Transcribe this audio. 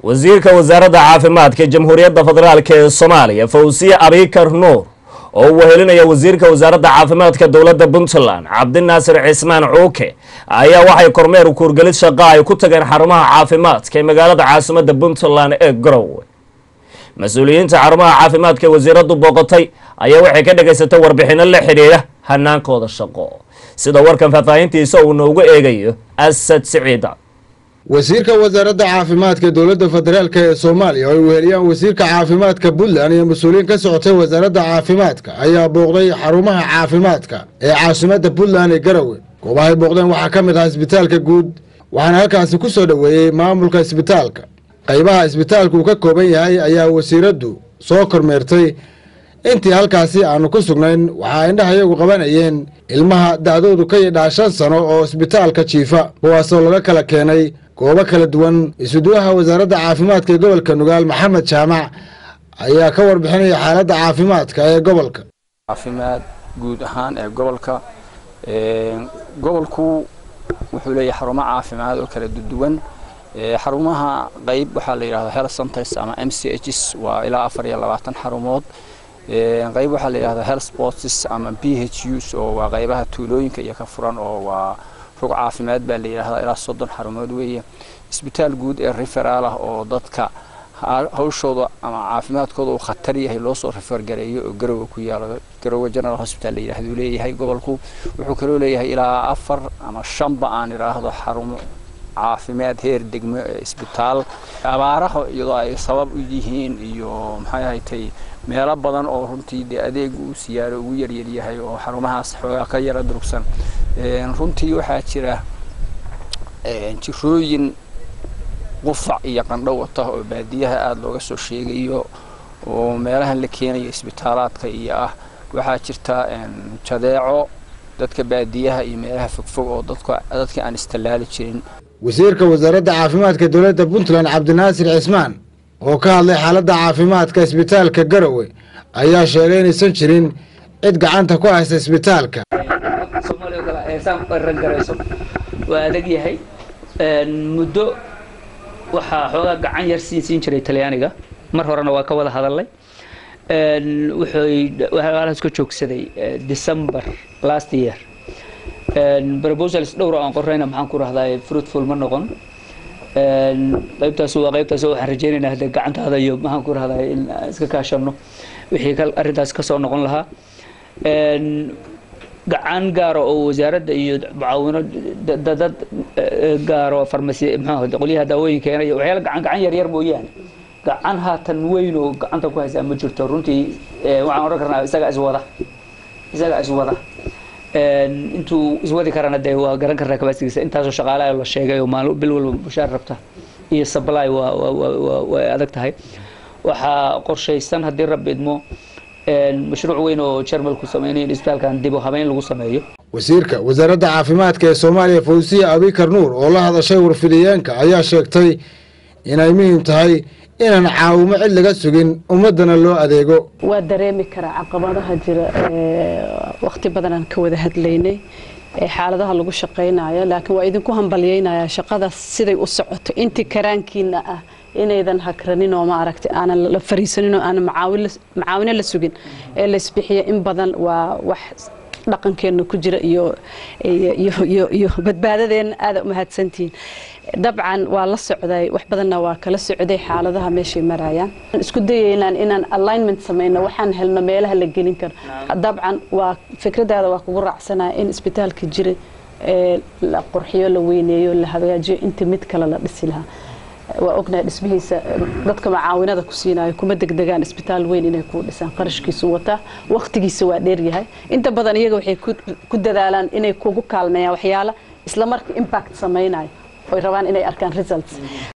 Wasiirka Wasaaradda Caafimaadka Jamhuuriyadda Federaalka ee Soomaaliya Wasiirka Nuur oo wehelinaya Wasiirka Wasaaradda Caafimaadka Dowladda PUNTLAND Cabdinaasir Cismaan Cuuke ayaa waxay kormeer u kurgalid shaqo ay ku tageen xarumaha caafimaadka ee magaalada caasimadda PUNTLAND ee Garoowe. Mas'uuliyiinta xarumaha caafimaadka wasiiradu booqatay ayaa waxay ka dhageysatay warbixino la xiriira hanaankooda shaqo. sida warkan faahfaahintiisa uu noogu eegayo Asad Siciida. Wasiirka Wasaaradda Caafimaadka Dowladda Federaalka ee Soomaaliya oo weheliyaan Wasiirka Caafimaadka PUNTLAND iyo mas'uuliyiin ka socotay Wasaaradda Caafimaadka ayaa booqday xarumaha caafimaadka ee caasimadda PUNTLAND ee Garoowe. goobaha booqdeen waxaa ka mid ah isbitaalka guud waxaana halkaas ku soo dhaweeyay maamulka isbitaalka. qaybaha isbitaalku uu ka kooban yahay ayaa wasiiradu soo kormeertay intii halkaasi aanu ku sugnayn waxa indhaha iyagu qabanayeen ilmaha da'doodu ka yidhaa 5 sano oo isbitaalka jiifa kuwaasoo laga kala keenay goobo kala duwan. isuduwaha wasaaradda caafimaadka ee gobolka Nugaal Maxamed Jaamac ayaa ka warbixinaya xaaladda caafimaadka ee gobolka. caafimaad guud ahaan ee gobolku wuxuu leeyahay xarumo caafimaad oo kala duwan. xarumaha qayb waxa la yiraahdaa health centers ama MCHs waa ilaa 24 xarumood. qayb waxa la yiraahdaa health posts ama PHUs oo waa qaybaha tuulooyinka iyo ka furan oo waa rug caafimaad baa la yiraahdaa ilaa 30 xarumood weeye. isbitaal guud ee referral ah oo dadka hawshooda ama caafimaadkooda uu khatar yahay loo soo refer gareeyo oo Garoowe ku yaalo. Garoowe General Hospital la yiraahdo leeyahay gobolku wuxuu kaloo leeyahay ilaa 4 ama 5 ba aan yiraahdo xarumo caafimaad heer degmo isbitaal. abaaraha iyadoo ay sabab u yihiin iyo maxay ahayd meelo badan oo runtii adeeg uu siyaaro ugu yar yahay oo xarumahaas xoogaa ka yara durugsan. runtii waxaa jira jirooyin qufac iyo qandho wata oo baadiyaha aad looga soo sheegayo oo meelaha la keenayo isbitaalaadka iyo waxaa jirta jadeeco dadka baadiyaha iyo meelaha fogfog oo dadka aan istilaali jirin. wasiirka wasaaradda caafimaadka dowladda PUNTLAND Cabdinaasir Cismaan oo ka hadlay xaaladda caafimaadka isbitaalka Garoowe ayaa sheegay inaysan jirin cid gacanta ku haysta isbitaalka. Soomaaliya kala aysan qaran garayso waa adag yahay muddo waxa xoogaa gacan yar siin jiray Talyaaniga mar horena waa ka wada hadalay. wuxuu ka joogsaday December last year. proposals dhowr aan qorayna maxaan ku raahdaa fruitful ma noqon. qaybtaas waxaan rajaynaynaa hadda gacantaada iyo maxaan ku raahdaa in iska kaashano wixii arrintaas ka soo noqon lahaa. gacan gaar oo wasaaradda iyo mucaawino dad gaar oo farmasi maxaa qoliyaha daawooyinka iyo waxyaalo gacan yar mooyaan gacan haatan weyn oo gacanta ku haysa ma jirto. runtii waxaan oran karnaa isaga iswada intuu iswadi karana de waa garan karnaa kabasigiisa intaas oo shaqaalaha la sheegay oo maalmo bil walba mushaar rabta iyo supply waa adag tahay. waxa qorshaysan hadii Rabbi idmo mashruuc weyn oo Jarmalku sameeyay isbitaalkan dib u habeyn lagu sameeyo. wasiirka wasaaradda caafimaadka ee Soomaaliya Wasiirka Nuur oo la hadashay warfidiyeenka ayaa sheegtay inay muhiim tahay inaan caawimo cid laga sugin ummadana loo adeego. waa dareemi karaa caqabadaha jira waqti badan aan ka wada hadlaynay xaaladaha lagu shaqeynayo laakiin waa idinku hambalyeynaya shaqada siday u socoto intii karaankiina ah inaydan hakranin oo ma aragtay aan la fariisanin oo aan macaawino la sugin ee la isbixiyo in badan waa wax dhaqankeena ku jira iyo badbaadadeena aad u mahadsantiin. dabcan waa la socday wax badanna waa kala socday xaaladaha meeshay marayaan. isku dayeynaan inaan alignment sameeyno waxaan helno meelaha la gelin karo. dabcan waa fikradaada waa kugu raacsanahay in isbitaalka jira la qurxiyo la weyneeyo la hagaajiyo inta mid kale la dhisi lahaa. waa ognahay dhismihiisa dadka macaawinada ku siinayo kuma degdegaan isbitaal weyn inay ku dhisaan qarashkiisu wata waqtigiisa waa dheer yahay. inta badan iyaga waxay ku dadaalaan inay kugu kaalmeeyaan waxyaalo isla markii impact sameeynayo oo rabaan inay arkaan results.